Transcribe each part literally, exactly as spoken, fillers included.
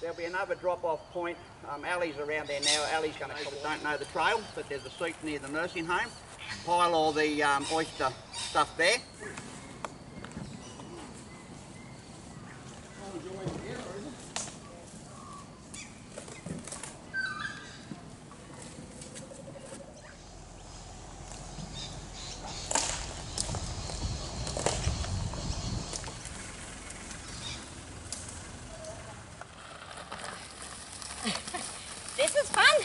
There'll be another drop-off point. Um, Ali's around there now. Ali's going to don't know the trail, but there's a seat near the nursing home. Pile all the um, oyster stuff there. This is fun.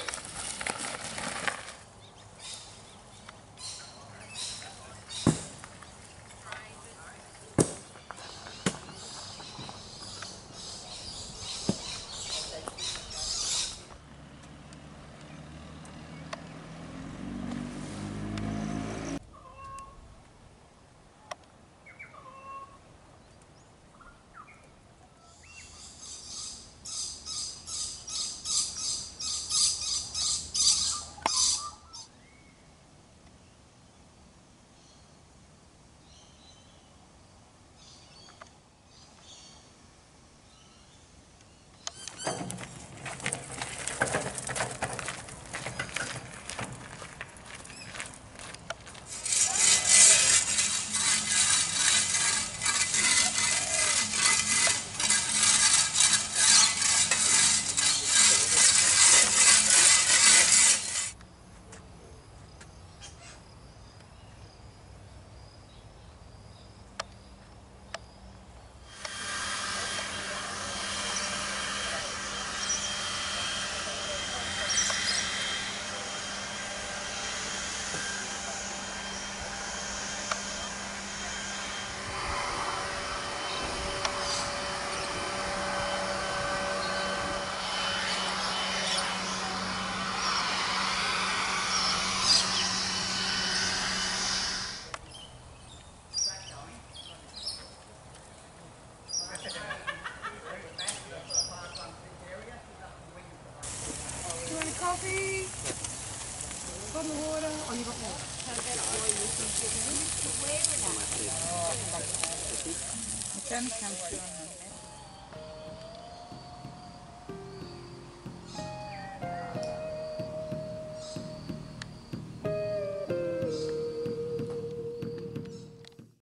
You want a coffee? Bottle of water? Oh, you got more. Okay.